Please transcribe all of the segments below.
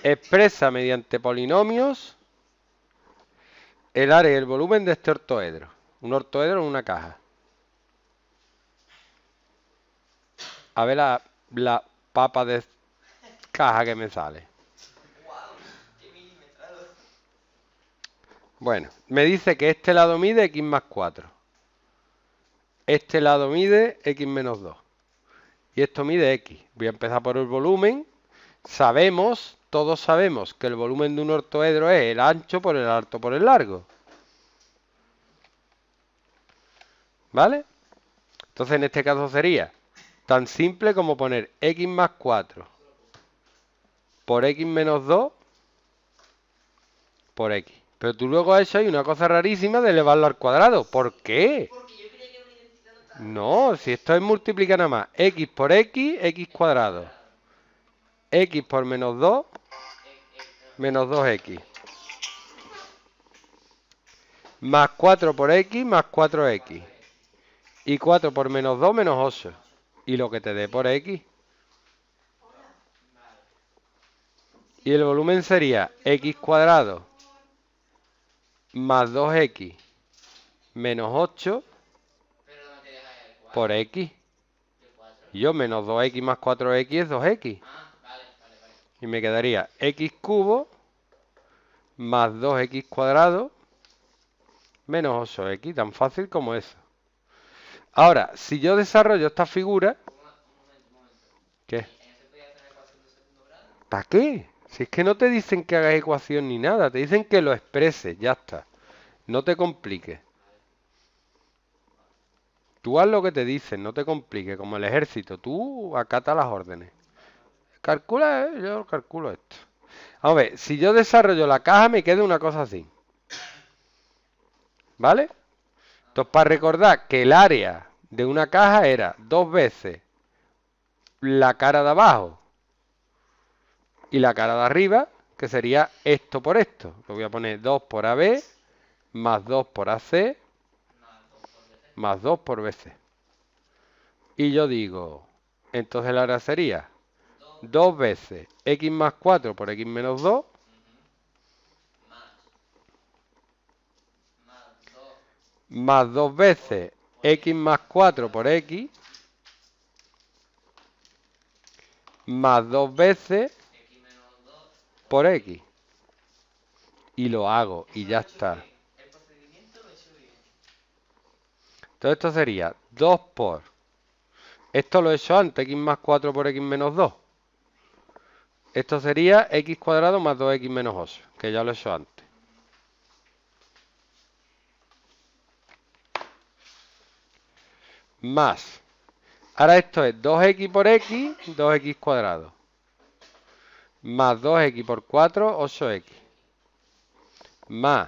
Expresa mediante polinomios el área y el volumen de este ortoedro. Un ortoedro en una caja. A ver la papa de caja que me sale. Bueno, me dice que este lado mide x más 4. Este lado mide x menos 2. Y esto mide x. Voy a empezar por el volumen. Todos sabemos que el volumen de un ortoedro es el ancho por el alto por el largo. ¿Vale? Entonces en este caso sería tan simple como poner x más 4 por x menos 2 por x. Pero tú luego has hecho ahí una cosa rarísima de elevarlo al cuadrado. ¿Por qué? Porque yo creía que era una identidad total. No, si esto es multiplicar nada más. X por x, x cuadrado. X por menos 2, menos 2x. Más 4 por x, más 4x. Y 4 por menos 2, menos 8. Y lo que te dé por x. Y el volumen sería x cuadrado más 2x menos 8 por x. Y yo menos 2x más 4x es 2x. Y me quedaría x cubo más 2x cuadrado menos 8x. Tan fácil como eso. Ahora, si yo desarrollo esta figura... ¿Qué? ¿Para qué? Si es que no te dicen que hagas ecuación ni nada, te dicen que lo expreses, ya está. No te compliques. Tú haz lo que te dicen, no te compliques, como el ejército. Tú acata las órdenes. Calcula, yo calculo esto. Vamos a ver, si yo desarrollo la caja me queda una cosa así. ¿Vale? Entonces, para recordar que el área de una caja era 2 veces la cara de abajo y la cara de arriba, que sería esto por esto. Lo voy a poner 2 por AB, más 2 por AC, más 2 por BC. Y yo digo, entonces el área sería 2 veces x más 4 por x menos 2, más 2 veces x más 4 por x, más 2 veces por x. Y lo hago, y ya está. Entonces esto sería 2 por... Esto lo he hecho antes, x más 4 por x menos 2. Esto sería x cuadrado más 2x menos 8, que ya lo he hecho antes. Más. Ahora esto es 2x por x, 2x cuadrado. Más 2x por 4, 8x. Más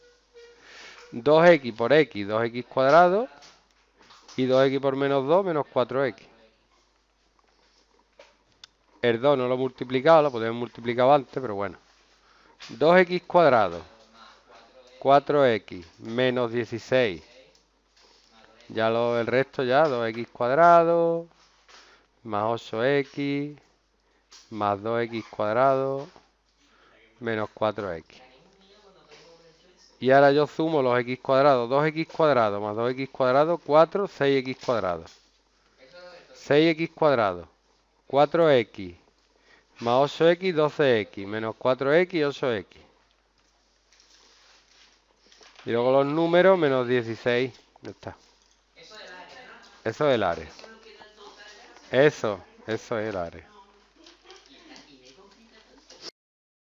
2x por x, 2x cuadrado. Y 2x por menos 2, menos 4x. El 2 no lo he multiplicado, lo podemos multiplicar antes, pero bueno. 2x cuadrado, 4x, menos 16. Ya el resto ya, 2x cuadrado, más 8x, más 2x cuadrado, menos 4x. Y ahora yo sumo los x cuadrados, 2x cuadrado más 2x cuadrado, 4, 6x cuadrado. 6x cuadrado, 4x, más 8x, 12x, menos 4x, 8x. Y luego los números, menos 16. Ya está. Eso es el área. Eso es el área.